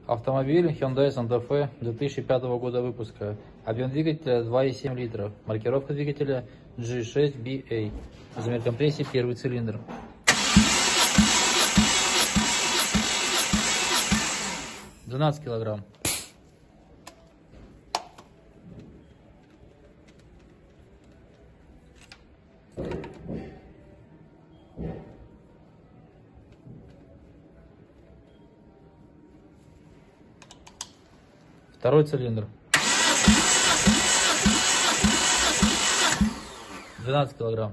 Автомобиль Hyundai Santa Fe 2005 года выпуска. Объем двигателя 2,7 литров. Маркировка двигателя G6BA. Размер компрессии первый цилиндр. — 12 килограмм. Второй цилиндр. 12 килограмм.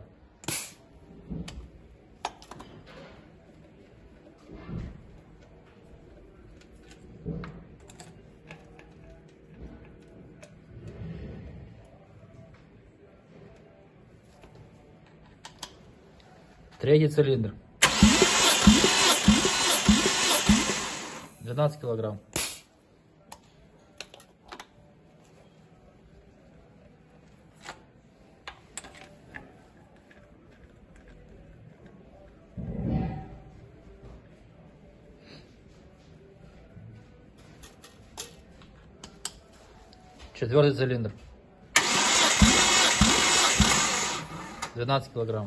Третий цилиндр. 12 килограмм. Четвертый цилиндр. 12 килограмм.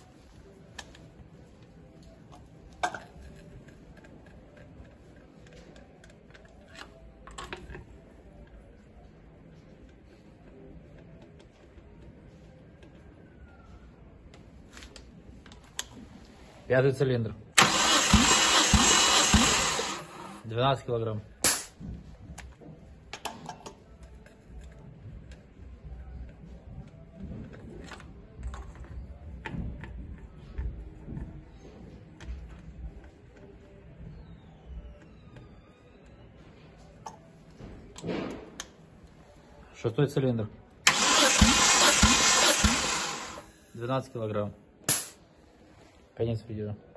Пятый цилиндр. 12 килограмм. Шестой цилиндр. 12 килограмм. Конец видео.